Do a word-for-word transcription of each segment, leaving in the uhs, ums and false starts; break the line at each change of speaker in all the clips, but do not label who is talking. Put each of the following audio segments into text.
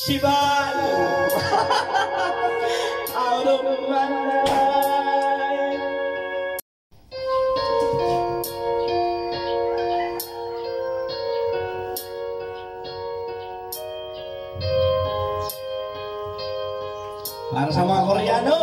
Shivalu out of my life. Para sa mga Koreano.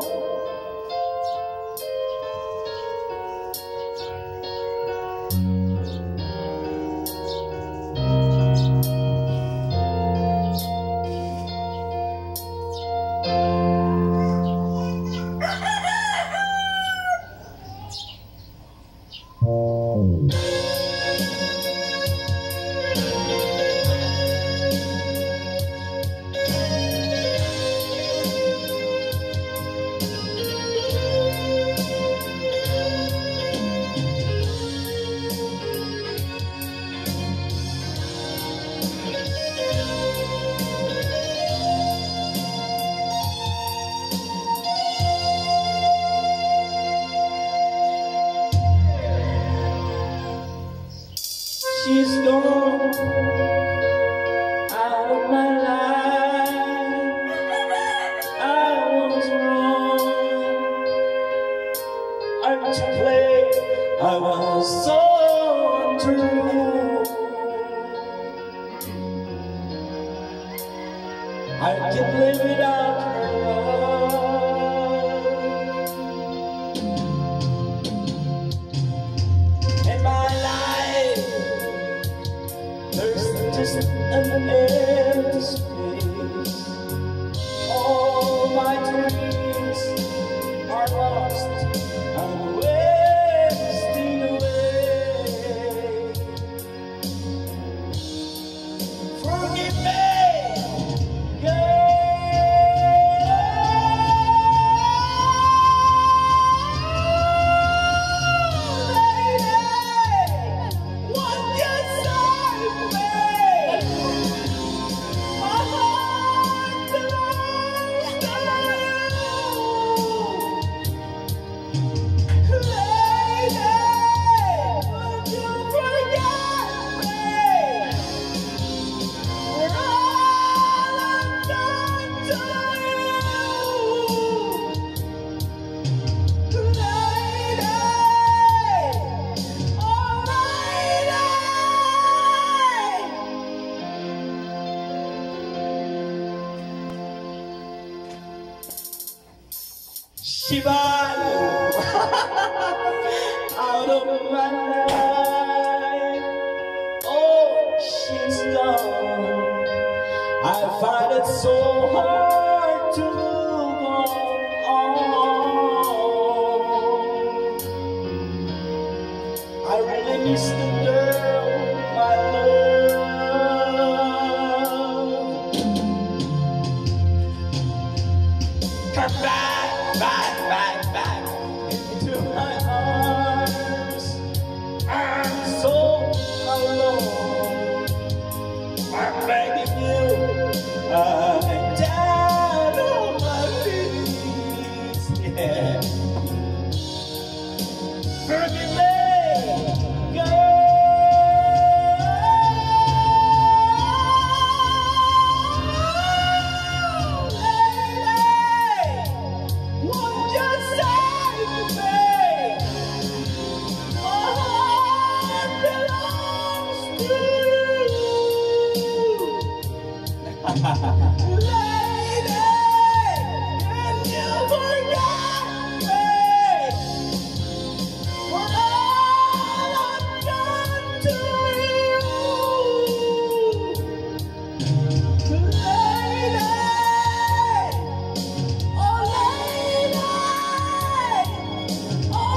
She's gone out of my life. I was wrong. I'm to play. I was so untrue. I can't live without her love. In my life, there's just an empty space. All my dreams are lost and wasting away. Forgive me, Shivalu out of my life. Oh, she's gone. I find it so hard to go on. I really miss the girl I love. Come back, back, back, back into my arms. I'm so alone. I'm begging you. I'm down on my knees. Yeah. Forgive me, girl. Lady, can you forget me for all I've done to you? Lady, oh lady, oh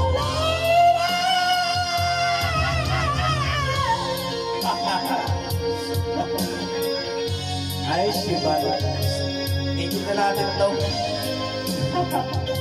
lady. Ay, Shivalu. Hindi na natin ito.